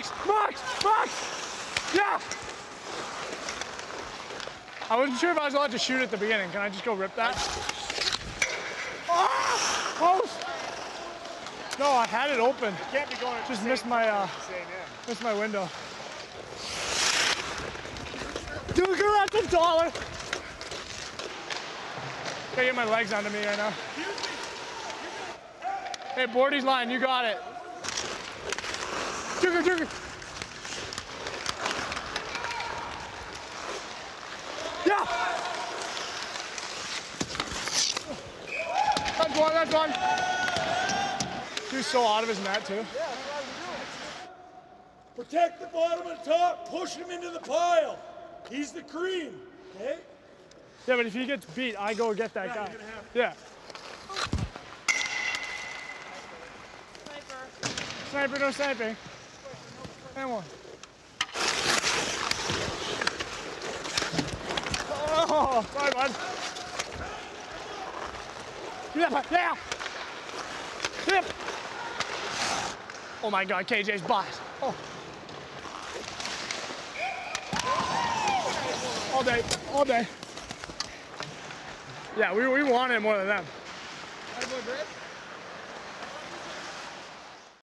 Max! Yeah! I wasn't sure if I was allowed to shoot at the beginning. Can I just go rip that? Ah! Close! No, I had it open. You can't be going at just the missed same my time at the same end. missed my window. Dude, girl, that's $1. Gotta get my legs onto me right now. Hey, Bordy's line, you got it. Jugger. Yeah! That's one. He was so out of his net, too. Yeah, that's what I'm doing. Protect the bottom and top, push him into the pile. He's the cream, okay? Yeah, but if he gets beat, I go get that guy. Yeah. Sniper, no sniping. And one. Oh, sorry, bud. Yeah. Flip. Oh my God, KJ's boss. Oh. All day. Yeah, we wanted it more than them.